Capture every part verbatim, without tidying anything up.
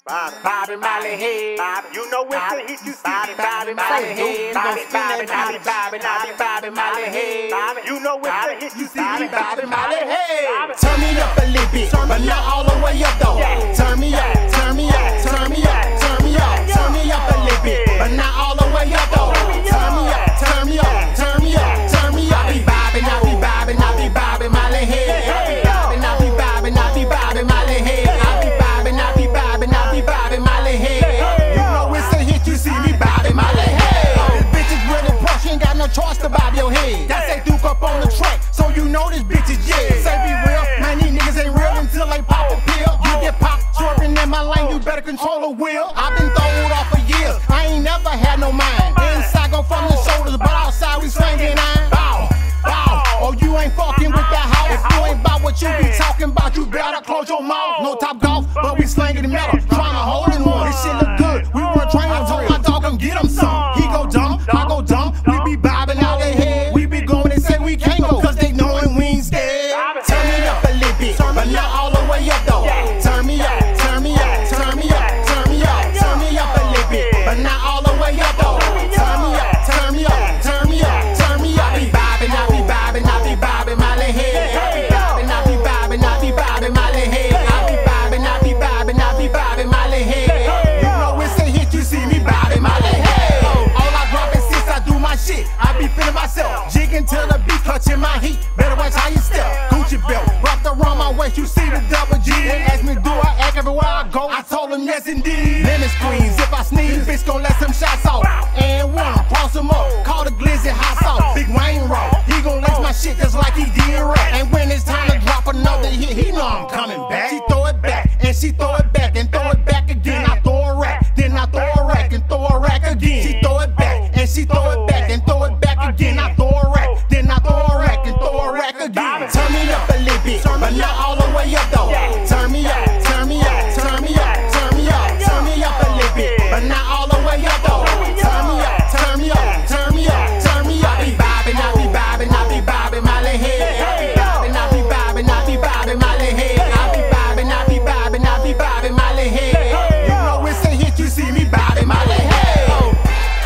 Bobbin, Molly head. You know it's the hit you see. Bobbin, Molly head. Bobbin, Bobbin, Bobbin, Bobbin, Bobbin, Bobbin, Molly head. You know it's the hit you see. Bobbin, Molly head. Turn me up a little bit, but not all the way up though. Turn me up, turn me up, turn me up, turn me up, turn me up a little bit, but not all the way up though. Turn me up, turn me up, turn me up, turn me up. I be bobbing, I be bobbing, I be bobbing Molly head. I be bobbing, I be bobbing, I be bobbing Molly head. I be bobbing, I be bobbing, I be bobbing Molly head. You know it's a hit, you see me bobbing Molly head. This bitch is really plush, you ain't got no choice to bob your head. That's they Duke up on the track, so you know this bitch is yeah. Say be real, man, these niggas ain't real until they pop a pill. You get popped, swerving in my lane, you better control the wheel. I've been throwed off for years, I ain't never had no mind. Inside go from the shoulders, but outside we swinging iron. Bow, bow, oh you ain't fucking with that house. If you ain't about what you be talking about, you better close your mouth. No top golf, but we slinging the metal, trying to hold in one. This shit look good, we weren't trying to told my dog come get him some. He go dumb, I go dumb, we be bobbing out their head. We be going, they say we can't go, cause they knowin' we ain't scared. Turn me up a little bit, but not all the way up though. Turn me up, turn me up, turn me up, turn me up, turn me up a little bit, but not all the way up though. Turn me up, turn me up, turn me up, turn me up. I be bobbing, I be bobbing, I be bobbing Molly head. I be bobbing, I be bobbing, I be bobbing Molly head. I be bobbing, I be bobbing, I be bobbing Molly head. You know it's a hit, you see me bobbing Molly head. All I drop is since I do my shit, I be feeling myself, jigging till the beat clutching my heat. Better watch how you step, Gucci belt wrapped around my waist, you see the double G. They ask me do I act everywhere I go, I told them yes indeed. Lemon squeeze, if I sneeze, bitch gon' let some shots off. And one, cross him up, call the glizzy hot sauce. Big Wayne raw, he gon' lace my shit just like he did rap. And when it's time to drop another hit, he know I'm coming back. She throw it back, and she throw it back, and throw it back again. I throw a rack, then I throw a rack, and throw a rack again. She throw it back, and she throw it back, and throw it back again. I throw a rack, then I throw a rack, and throw a rack again. Turn me up a little bit, but not all the way up though. Turn me up, turn me up, turn me up, turn me up, turn me up a little bit, but not all the way up though. Turn me up, turn me up, turn me up, turn me up. I be bobbing, I be bobbing, I be bobbing Molly head. I be bobbing, I be bobbing, I be bobbing Molly head. I be bobbing, I be bobbing, I be bobbing Molly head. You know it's a hit, you see me bobbing Molly head.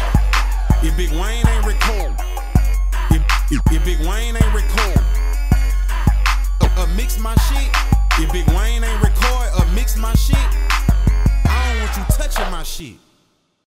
If Big Wayne ain't record, if, if, if Big Wayne ain't record, uh, uh, mix my shit. If Big Wayne ain't record or mix my shit, I don't want you touching my shit.